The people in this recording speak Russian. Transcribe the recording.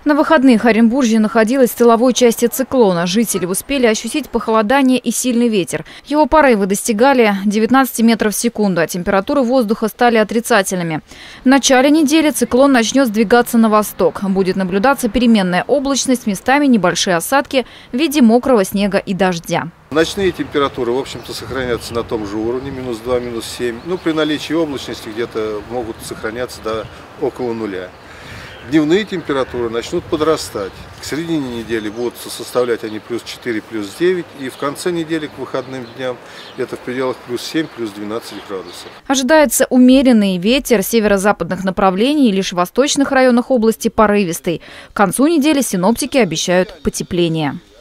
На выходных Оренбуржье находилось в тыловой части циклона. Жители успели ощутить похолодание и сильный ветер. Его порывы достигали 19 метров в секунду, а температуры воздуха стали отрицательными. В начале недели циклон начнет сдвигаться на восток. Будет наблюдаться переменная облачность, местами небольшие осадки в виде мокрого снега и дождя. Ночные температуры, в общем-то, сохранятся на том же уровне, -2, -7. Ну, при наличии облачности где-то могут сохраняться до около нуля. Дневные температуры начнут подрастать. К середине недели будут составлять они +4, +9. И в конце недели, к выходным дням, это в пределах +7, +12 градусов. Ожидается умеренный ветер северо-западных направлений, лишь в восточных районах области порывистый. К концу недели синоптики обещают потепление.